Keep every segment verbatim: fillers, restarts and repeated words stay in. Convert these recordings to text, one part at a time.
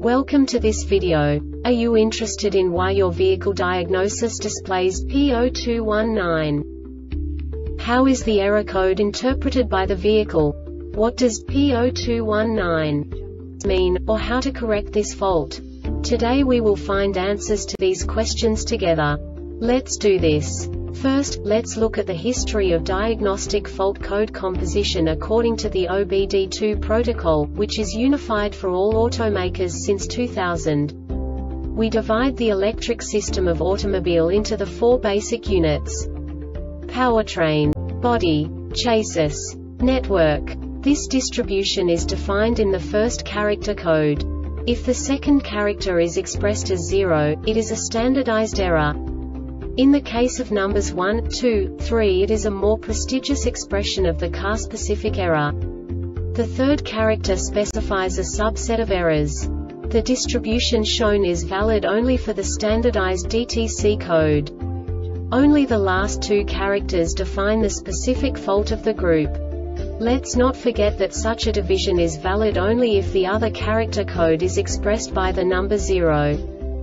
Welcome to this video. Are you interested in why your vehicle diagnosis displays P zero two one nine? How is the error code interpreted by the vehicle? What does P zero two one nine mean, or how to correct this fault? Today we will find answers to these questions together. Let's do this. First, let's look at the history of diagnostic fault code composition according to the O B D two protocol, which is unified for all automakers since two thousand. We divide the electric system of automobile into the four basic units: powertrain, body, chassis, network. This distribution is defined in the first character code. If the second character is expressed as zero, it is a standardized error. In the case of numbers one, two, three, it is a more prestigious expression of the car-specific error. The third character specifies a subset of errors. The distribution shown is valid only for the standardized D T C code. Only the last two characters define the specific fault of the group. Let's not forget that such a division is valid only if the other character code is expressed by the number zero.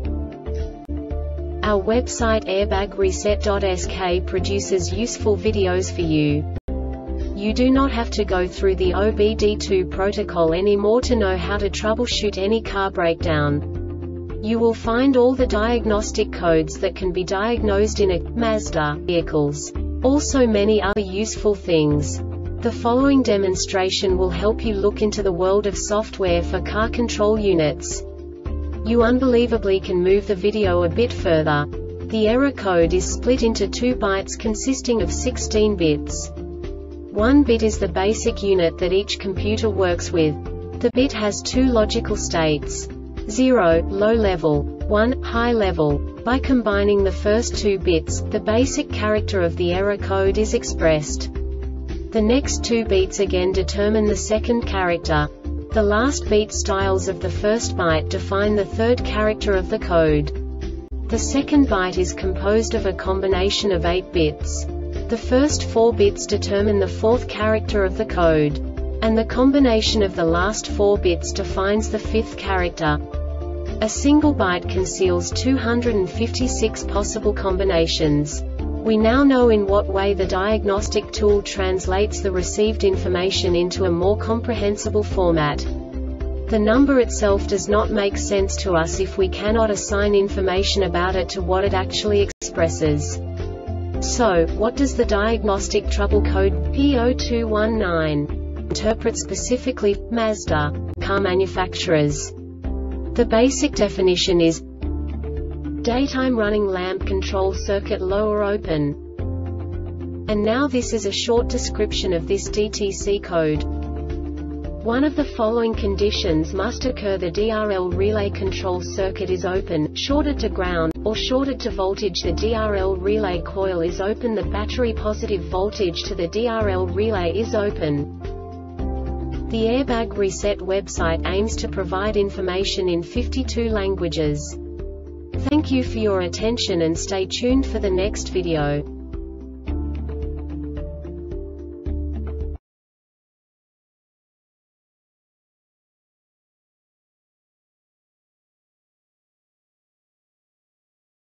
Our website airbag reset dot S K produces useful videos for you. You do not have to go through the O B D two protocol anymore to know how to troubleshoot any car breakdown. You will find all the diagnostic codes that can be diagnosed in a Mazda vehicles. Also many other useful things. The following demonstration will help you look into the world of software for car control units. You unbelievably can move the video a bit further. The error code is split into two bytes consisting of sixteen bits. One bit is the basic unit that each computer works with. The bit has two logical states: zero, low level, one, high level. By combining the first two bits, the basic character of the error code is expressed. The next two bits again determine the second character. The last beat styles of the first byte define the third character of the code. The second byte is composed of a combination of eight bits. The first four bits determine the fourth character of the code. And the combination of the last four bits defines the fifth character. A single byte conceals two hundred fifty-six possible combinations. We now know in what way the diagnostic tool translates the received information into a more comprehensible format. The number itself does not make sense to us if we cannot assign information about it to what it actually expresses. So, what does the diagnostic trouble code P zero two one nine interpret specifically for Mazda car manufacturers? The basic definition is daytime running lamp control circuit low or open. And now this is a short description of this D T C code. One of the following conditions must occur: the D R L relay control circuit is open, shorted to ground, or shorted to voltage. The D R L relay coil is open. The battery positive voltage to the D R L relay is open. The Airbag Reset website aims to provide information in fifty-two languages. Thank you for your attention and stay tuned for the next video.